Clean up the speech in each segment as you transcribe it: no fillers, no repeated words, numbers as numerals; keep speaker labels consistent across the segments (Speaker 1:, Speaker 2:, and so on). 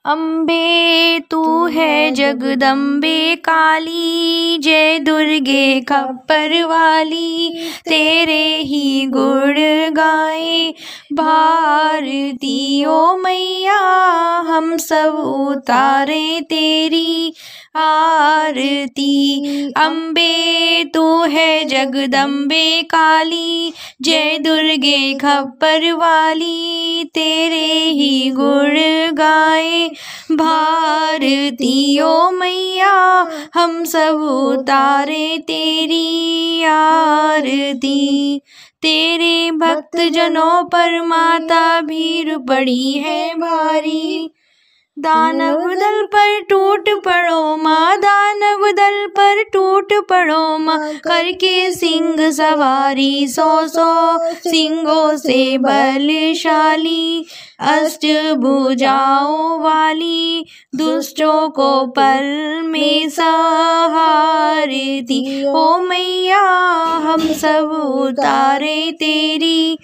Speaker 1: अम्बे तू है जगदम्बे काली, जय दुर्गे खप्पर वाली, तेरे ही गुण गाए भारती ओ मैया, हम सब उतारे तेरी आरती। अम्बे तू है जगदम्बे काली, जय दुर्गे खप्पर वाली, तेरे ही गुण गाए भारती ओ मैया, हम सब उतारे तेरी आरती। तेरे भक्त जनों पर माता भीड़ पड़ी है भारी, दानव दल पर टूट पड़ो माँ, दानव दल पर टूट पड़ो माँ, करके सिंह सवारी 100 सिंहों से बलशाली, अष्ट भुजाओं वाली, दुष्टों को पल में संहारती ओ मैया, हम सब उतारे तेरी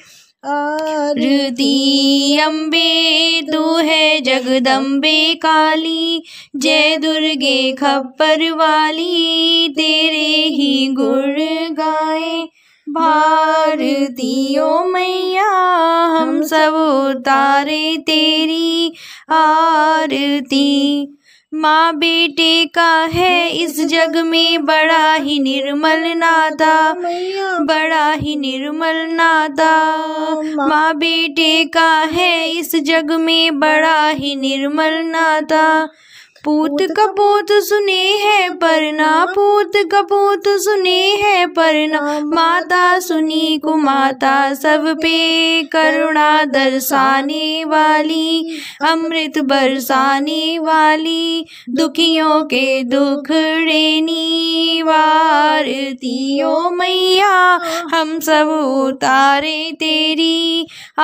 Speaker 1: आरती। अम्बे तू है जगदम्बे काली, जय दुर्गे खप्पर वाली, तेरे ही गुण गाए भारती ओ मैया, हम सब उतारे तेरी आरती। माँ बेटे का है इस जग में बड़ा ही निर्मल नाता, बड़ा ही निर्मल नाता। माँ बेटे का है इस जग में बड़ा ही निर्मल नाता, पूत कपूत सुने है परना, पूत कपूत सुने है परना, माता सुनी कुमाता, सब पे करुणा दर्शाने वाली, अमृत बरसाने वाली, दुखियों के दुख रे वारती ओ मैया, हम सब उतारे तेरी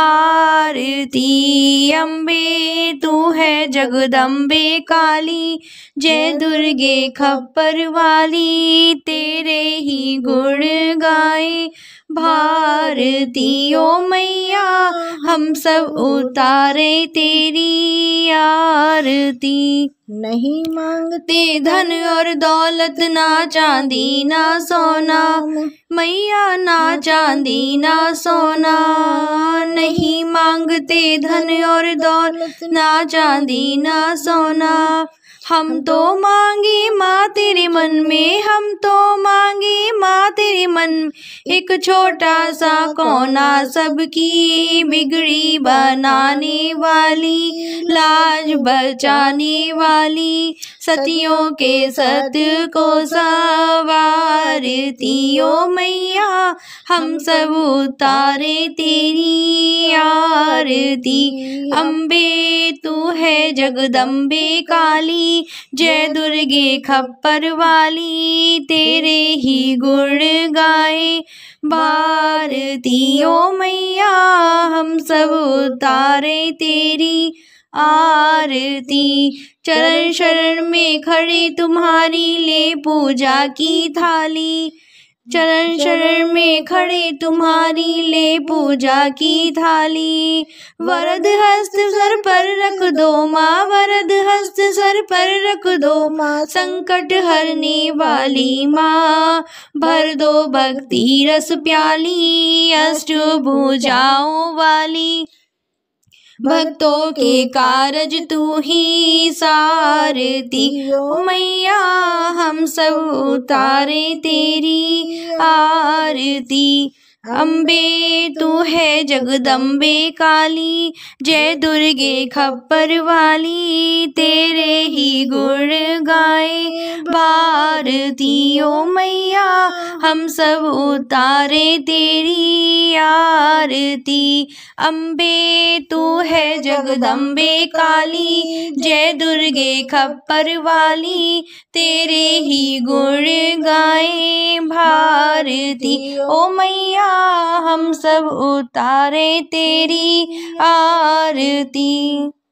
Speaker 1: आरती। अम्बे तू है जगदम्बे काली, जय दुर्गे खप्पर वाली, तेरे ही गुण गाए भारती ओ मैया, हम सब उतारे तेरी आरती।
Speaker 2: नहीं मांगते
Speaker 1: धन और दौलत ना चांदी ना सोना, मैया ना चांदी ना सोना, नहीं मांगते धन और दौलत ना चांदी ना सोना, हम तो मांगे माँ तेरे मन में, हम तो मांगे माँ तेरे मन में, एक छोटा सा कोना सबकी बिगड़ी बनाने वाली, लाज बचाने वाली, सतियों के सत को संवारती ओ मैया, हम सब उतारे तेरी आरती। अम्बे तू है जगदम्बे काली, जय दुर्गे खप्पर वाली, तेरे ही गुण गाए भारती ओ मैया, हम सब उतारे तेरी आरती। चरण शरण में खड़े तुम्हारी ले पूजा की थाली, चरण शरण में खड़े तुम्हारी ले पूजा की थाली, वरद हस्त सर पर रख दो माँ, वरद हस्त सर पर रख दो माँ, संकट हरने वाली माँ, भर दो भक्ति रस प्याली, अष्ट भुजाओं वाली, भक्तों के कारज तू ही सारती ओ मैया, हम सब उतारे तेरी आरती। अम्बे तू है जगदम्बे काली, जय दुर्गे खप्पर वाली, तेरे ही गुण गाए भारती ओ मैया, हम सब उतारे तेरी आरती। अम्बे तू है जगदम्बे काली, जय दुर्गे खप्पर वाली, तेरे ही गुण गाए भारती ओ मैया, हम सब उतारे तेरी आरती।